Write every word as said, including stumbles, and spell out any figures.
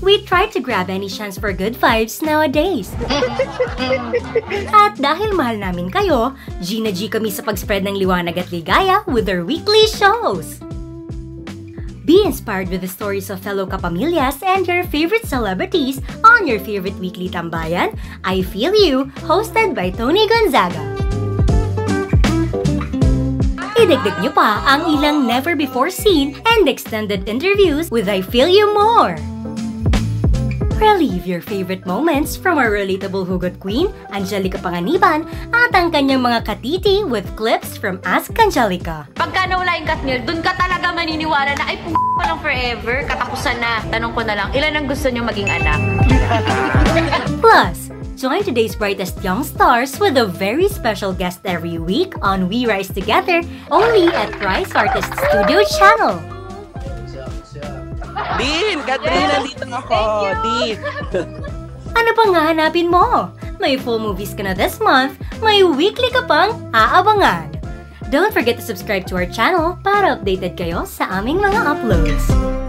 we try to grab any chance for good vibes nowadays. At dahil mahal namin kayo, G na G kami sa pag-spread ng liwanag at ligaya with our weekly shows. Be inspired with the stories of fellow kapamilyas and your favorite celebrities on your favorite weekly tambayan, I Feel You, hosted by Tony Gonzaga. Idagdag nyo pa ang ilang never-before-seen and extended interviews with I Feel You More. Relive your favorite moments from our relatable hugot queen, Angelica Panganiban, at ang kanyang mga katiti with clips from Ask Angelica. Pagka nawala yung Katniel, dun ka talaga maniniwala na ay p*** pa lang forever, katapusan na. Tanong ko na lang, ilan ang gusto nyo maging anak? Plus, join today's brightest young stars with a very special guest every week on We Rise Together, only at Rise Artist Studio Channel. Din! Catherine, nandito ako! Din! Ano pang hahanapin mo? May full movies ka na this month, may weekly ka pang aabangan. Don't forget to subscribe to our channel para updated kayo sa aming mga uploads.